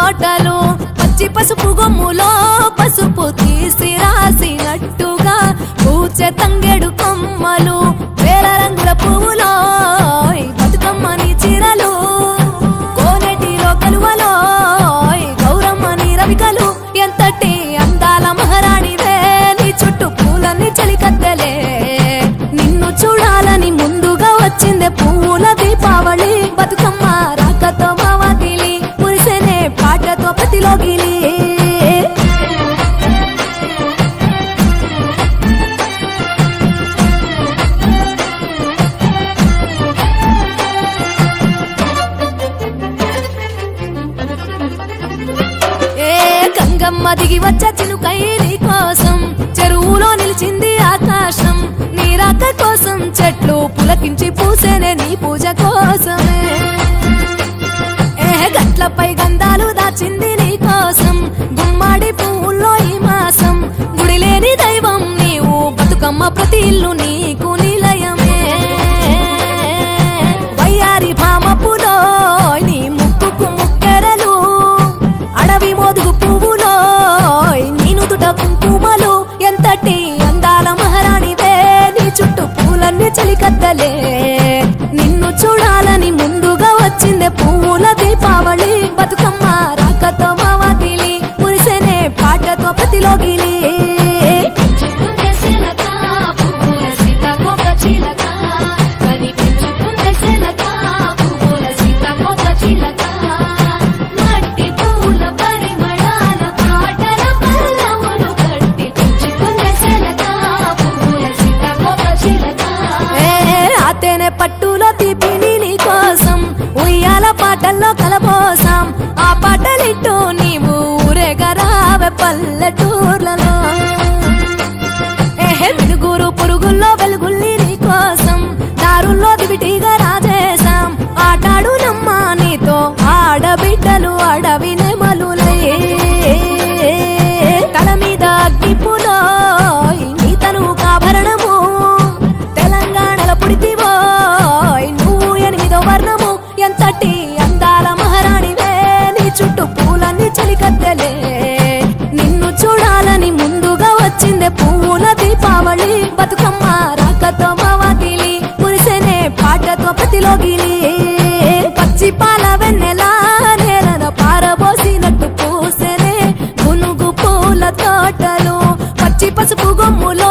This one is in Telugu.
తోటలు పచ్చి పసుపు గొమ్ములో పసుపు తీసి రాసినట్టుగా పూచే తంగెడు కొమ్మలు వేల రంగుల పువ్వులో బతుకమ్మని చీరలు కోనేటిలో కలువలో గౌరమ్మని రవికలు ఎంతటి అందాల మహారాణివే నీ చుట్టూ పూలన్నీ చలికత్తెలే నిన్ను చూడాలని ముందుగా వచ్చిందే పూల దీపావళి బతుకమ్మ రాకతో మావాతిలి మురిసెనే పాటతో ప్రతిలోగిలి గంగమ్మ దిగి వచ్చే చిలుకై నీ కోసం చెరువులో నిలిచింది ఆకాశం నీ రాక కోసం చెట్లు పులకించి పూసేనే నీ పూజ కోసమే గట్లపై గంధాలు దాచింది నీ కోసం గుమ్మాడి పువ్వుల్లో ఈ మాసం గుడి లేని దైవం నీవు బతుకమ్మ ప్రతి ఇల్లు నీకు నిలయమే వయ్యారి భామపులో నీ ముక్కుకు ముక్కెరలు అడవి మోదుగు పువ్వులో నీను తుట కుంకుమలు ఎంతటి అందాల మహారాణివే నీ చుట్టూ పూలన్నీ చలికత్తలే నిన్ను చూడాలని ముందుగా వచ్చిందే పువ్వుల దీపావళి బతుకమ్మ రాకతో మావాతిలి మురిసెనే పాటతో ప్రతిలోగిలి పట్టులో తీపిని నీ కోసం ఉయ్యాల పాటల్లో కలబోసాం ఆ పాటలిట్టు నీవు ఊరేగరావే పల్లెటూర్లలో మినుగురు పురుగుల్లో వెలుగుల్ని నీ కోసం దారుల్లో దివిటిగా రాజేశాం ఆటాడు నమ్మా నీతో ఆడబిడ్డలు అడవి నెమలులే తల మీద అగ్గిపులో నీ తను కాభరణము తెలంగాణలో పుడితివో నువ్వు 8వ వర్ణము ఎంతటి అందాల మహారాణివే నీ చుట్టూ పూలన్నీ చలికత్తెలే నిన్ను చూడాలని ముందుగా వచ్చిందే పువ్వుల దీపావళి బతుకమ్మ రాకతో మావాతిలి మురిసెనే పాటతో ప్రతిలోగిలి పచ్చి పాల వెన్నెలా నేలన పారబోసినట్టు పూసెనే గునుగు పూల తోటలు పచ్చి పసుపు గొమ్ములో